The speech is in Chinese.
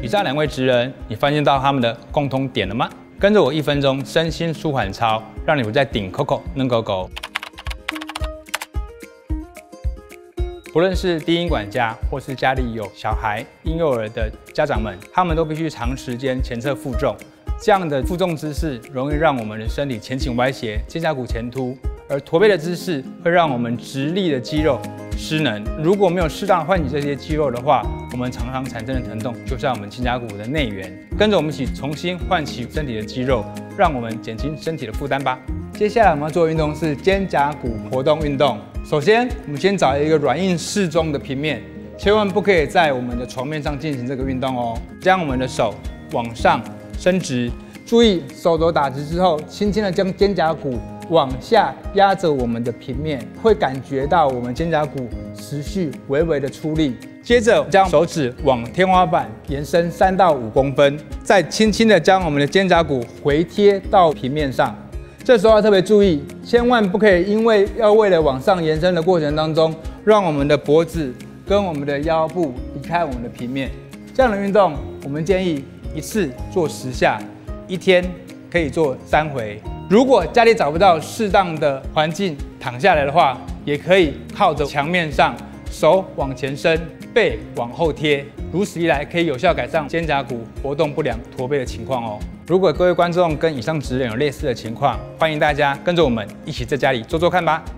以上2位职人，你发现到他们的共通点了吗？跟着我1分钟身心舒缓操，让你不再顶 Coco 能狗狗。不论是低音管家，或是家里有小孩、婴幼儿的家长们，他们都必须长时间前侧负重。这样的负重姿势容易让我们的身体前倾歪斜，肩胛骨前凸，而驼背的姿势会让我们直立的肌肉失能。如果没有适当唤起这些肌肉的话，我们常常产生的疼痛就像我们肩胛骨的内缘。跟着我们一起重新唤起身体的肌肉，让我们减轻身体的负担吧。接下来我们要做的运动是肩胛骨活动运动。首先，我们先找一个软硬适中的平面，千万不可以在我们的床面上进行这个运动哦。将我们的手往上伸直，注意手肘打直之后，轻轻的将肩胛骨往下压着我们的平面，会感觉到我们肩胛骨持续微微的出力。接着将手指往天花板延伸3到5公分，再轻轻的将我们的肩胛骨回贴到平面上。这时候要特别注意，千万不可以因为了往上延伸的过程当中，让我们的脖子跟我们的腰部离开我们的平面。这样的运动，我们建议一次做10下，1天可以做3回。如果家里找不到适当的环境躺下来的话，也可以靠着墙面上，手往前伸，背往后贴，如此一来可以有效改善肩胛骨活动不良、驼背的情况哦。如果各位观众跟以上职人有类似的情况，欢迎大家跟着我们一起在家里做做看吧。